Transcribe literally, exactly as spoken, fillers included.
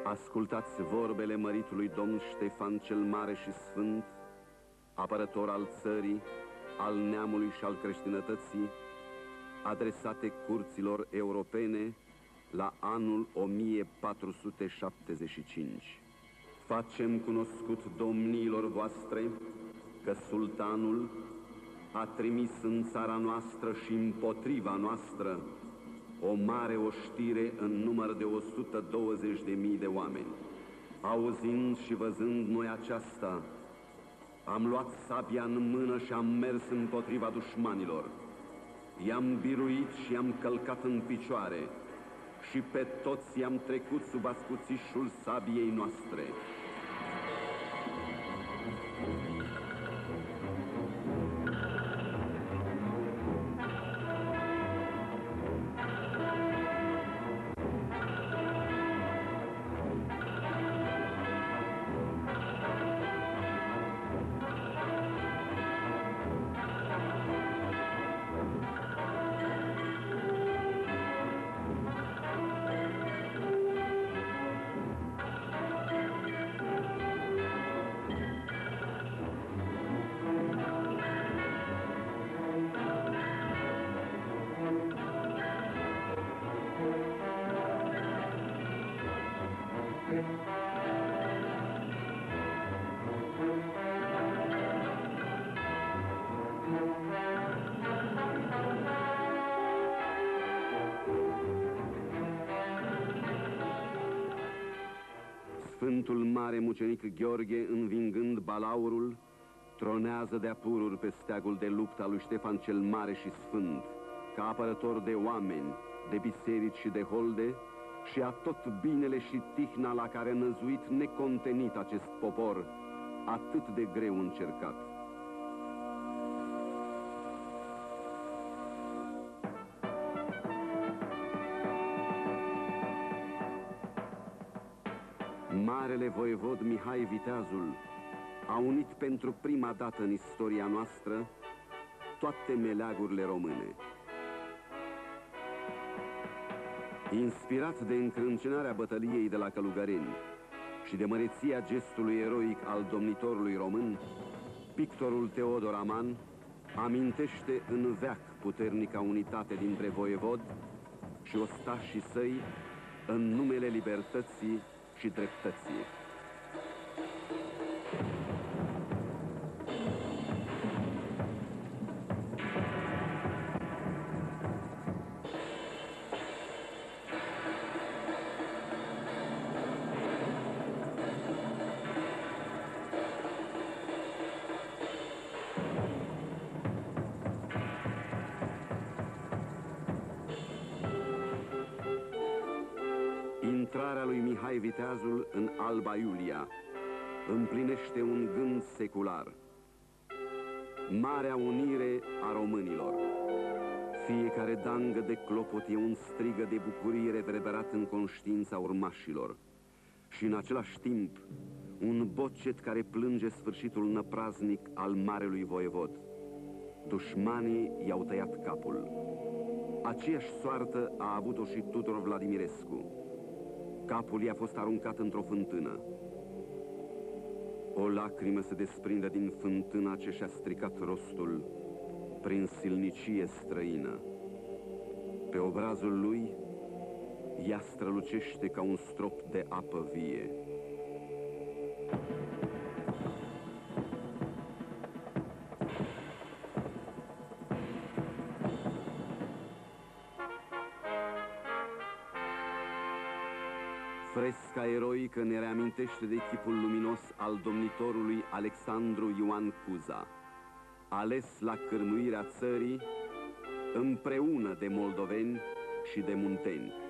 Ascultați vorbele măritului domn Ștefan cel Mare și Sfânt, apărător al țării, al neamului și al creștinătății, adresate curților europene la anul o mie patru sute șaptezeci și cinci. Facem cunoscut domniilor voastre că sultanul a trimis în țara noastră și împotriva noastră o mare oștire în număr de o sută douăzeci de mii de oameni. Auzind și văzând noi aceasta, am luat sabia în mână și am mers împotriva dușmanilor. I-am biruit și i-am călcat în picioare și pe toți i-am trecut sub ascuțișul sabiei noastre. Sfântul Mare Mucenic Gheorghe, învingând balaurul, tronează de-a pururi pe steagul de luptă al lui Ștefan cel Mare și Sfânt, ca apărător de oameni, de biserici și de holde, și a tot binele și tihna la care a năzuit necontenit acest popor, atât de greu încercat. Marele voievod Mihai Viteazul a unit pentru prima dată în istoria noastră toate meleagurile române. Inspirat de încrâncenarea bătăliei de la Călugăreni și de măreția gestului eroic al domnitorului român, pictorul Teodor Aman amintește în veac puternica unitate dintre voievod și ostașii săi în numele libertății și dreptății. Intrarea lui Mihai Viteazul în Alba Iulia împlinește un gând secular: Marea unire a românilor. Fiecare dangă de clopot e un strigă de bucurie reverberat în conștiința urmașilor și în același timp un bocet care plânge sfârșitul năpraznic al marelui voievod. Dușmanii i-au tăiat capul. Aceeași soartă a avut-o și Tudor Vladimirescu. Capul i-a fost aruncat într-o fântână. O lacrimă se desprinde din fântâna ce și-a stricat rostul prin silnicie străină. Pe obrazul lui, ea strălucește ca un strop de apă vie. Fresca eroică ne reamintește de chipul luminos al domnitorului Alexandru Ioan Cuza, ales la cârmuirea țării împreună de moldoveni și de munteni.